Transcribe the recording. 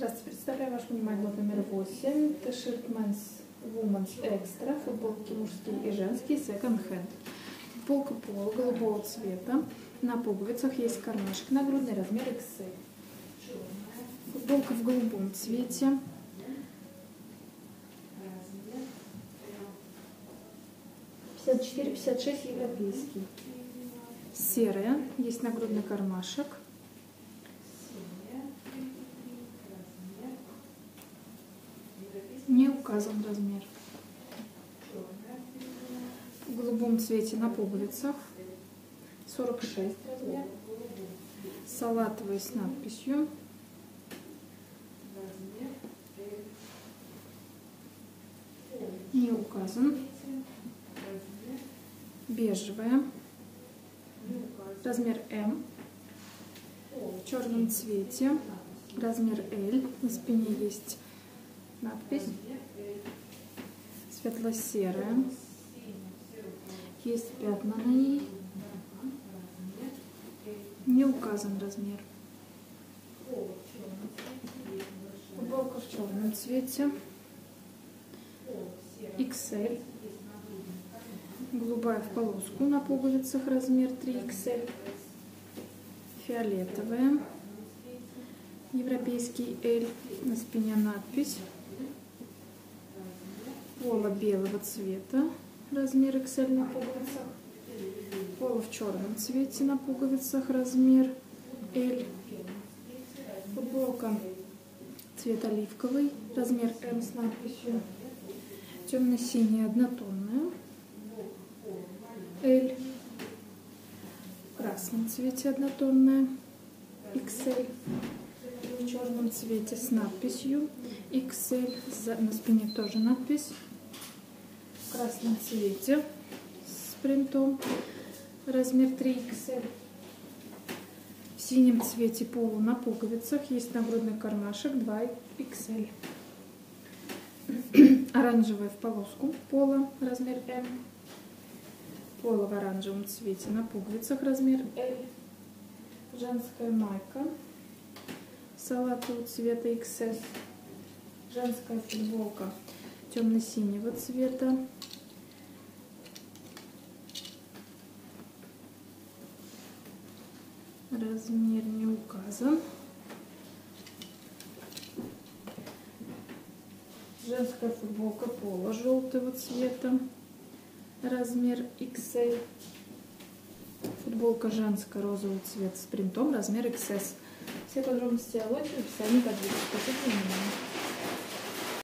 Здравствуйте, представляю вашему вниманию лот номер 8. T-shirt Men's Women's Extra. Футболки мужские и женские Second Hand. Футболка поло голубого цвета. На пуговицах есть кармашек. Нагрудный размер XL. Футболка в голубом цвете. $54-56 европейский. Серая. Есть нагрудный кармашек. Не указан размер. В голубом цвете на пуговицах 46 размер. Салатовый с надписью. Не указан. Бежевая. Размер М. В черном цвете. Размер L. На спине есть надпись. Светло-серая. Есть пятна на ней. Не указан размер. Футболка в черном цвете. XL. Голубая в полоску на пуговицах, размер 3XL. Фиолетовая. Европейский L. На спине надпись. Поло белого цвета. Размер XL на пуговицах. Поло в черном цвете на пуговицах. Размер L. Футболка цвет оливковый. Размер M с надписью. Темно-синяя однотонная. L. В красном цвете однотонная. XL. В черном цвете с надписью XL. На спине тоже надпись. В красном цвете с принтом. Размер 3XL. В синем цвете поло на пуговицах. Есть нагрудный кармашек 2XL. Оранжевое в полоску поло. Размер M. Поло в оранжевом цвете на пуговицах. Размер L. Женская майка. Салатового цвета XS. Женская футболка темно-синего цвета. Размер не указан. Женская футболка поло желтого цвета. Размер XL. Футболка женская розового цвета с принтом. Размер XS. Все подробности о лоте в описании под видео. Спасибо.